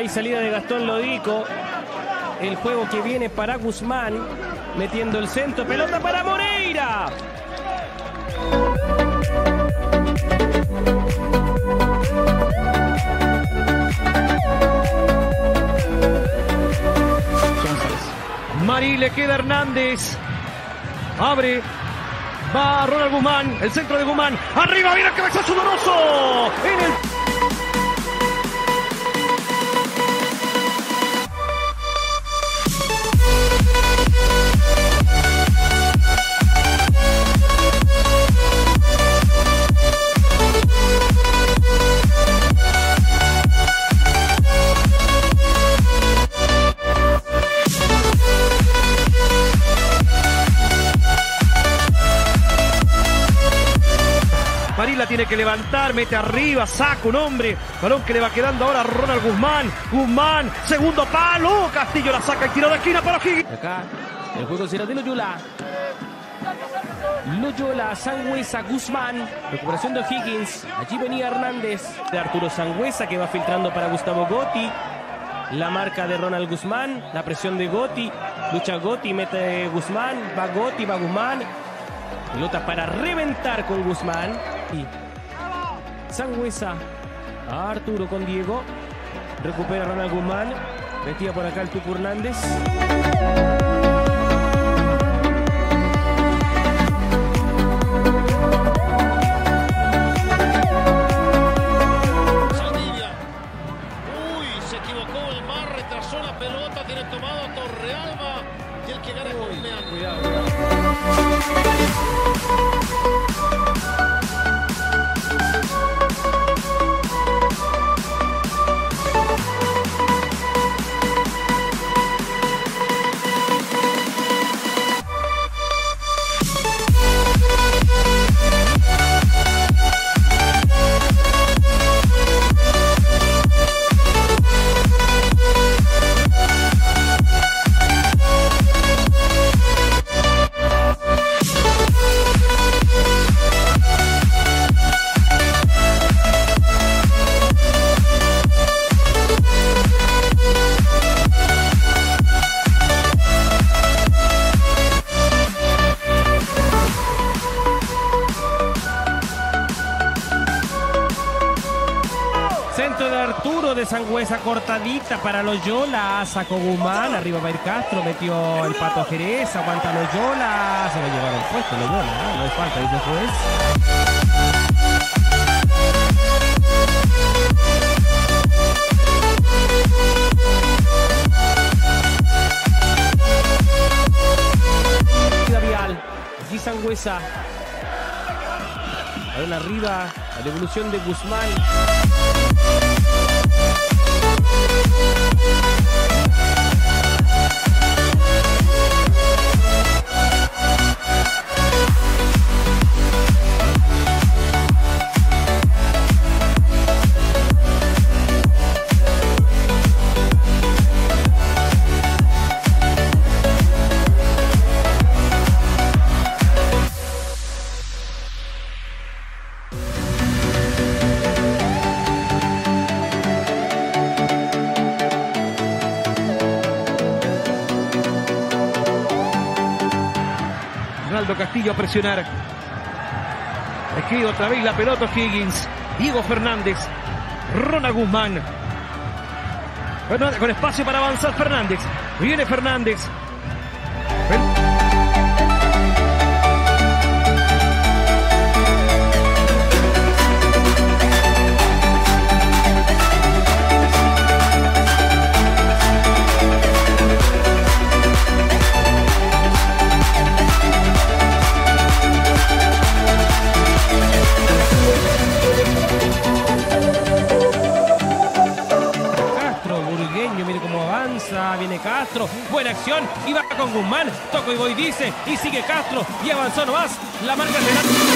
salida de Gastón Lodico. El juego que viene para Guzmán, metiendo el centro, pelota para Moreira. Marí, le queda Hernández. Abre. Va Ronald Guzmán. El centro de Guzmán. Arriba viene el cabezazo Donoso. En el... Marí la tiene que levantar, mete arriba, saca un hombre. Balón que le va quedando ahora a Ronald Guzmán. Guzmán, segundo palo. Castillo la saca, el tiro de esquina para Higgins. Acá el juego será de Loyola. Loyola, Sangüesa, Guzmán. Recuperación de Higgins. Allí venía Hernández. De Arturo Sangüesa que va filtrando para Gustavo Gotti. La marca de Ronald Guzmán. La presión de Gotti. Lucha Gotti, mete Guzmán. Va Gotti, va Guzmán. Pelota para reventar con Guzmán. Y Sangüesa a Arturo con Diego. Recupera Ronald Guzmán. Metía por acá el Tucu Hernández. Saldivia. Uy, se equivocó el mar, retrasó la pelota, tiene tomado Torrealba. Y el que gana es Colmeán. Cuidado. Centro de Arturo, de Sangüesa, cortadita para Loyola. Sacó Guzmán, arriba va a ir Castro, metió el Pato Jerez, aguanta Loyola. Se va a llevar el puesto Loyola, ¿no? No hay falta, dice el juez. Vial, allí Sangüesa. Balón arriba, la devolución de Guzmán. Castillo a presionar. Esquiva otra vez la pelota Higgins. Diego Fernández. Ronald Guzmán. Con espacio para avanzar Fernández. Viene Fernández. Viene Castro, buena acción y va con Guzmán, toco y voy dice y sigue Castro y avanzó nomás, la marca de